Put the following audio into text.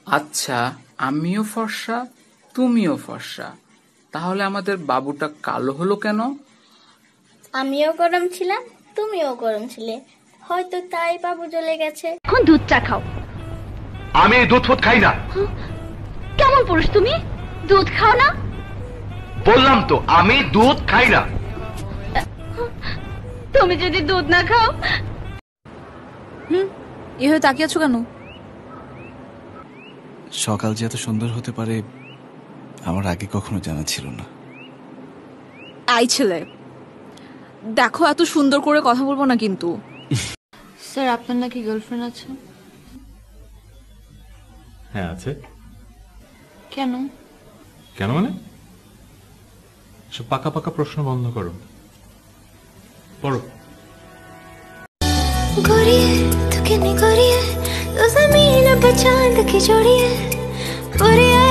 আচ্ছা, আমিও ফর্সা, তুমিও ফর্সা, তাহলে আমাদের বাবুটা কালো হলো কেন? আমিও গরম ছিলাম, তুমিও গরম ছিলে, হয়তো তাই বাবু জ্বলে গেছে। এখন দুধ চা খাও। আমি দুধ ফুট খাই না। কেমন পুরুষ তুমি, দুধ খাও না? বললাম তো আমি দুধ খাই না। তুমি যদি দুধ না খাও। এভাবে তাকিয়ে আছো কেন? সকাল যে এত সুন্দর হতে পারে আমার আগে কখনো জানা ছিল না। আই ছেলে, দেখো এত সুন্দর করে কথা বলবো না কিন্তু। স্যার, আপনার নাকি গার্লফ্রেন্ড আছে? হ্যাঁ আছে। কেন? কেন মানে? সব পাকা পাকা প্রশ্ন বন্ধ করো, পড়ো। गोरिये तू किन्नी गोरिये तू ज़मीन पे चांद की जोड़ी है।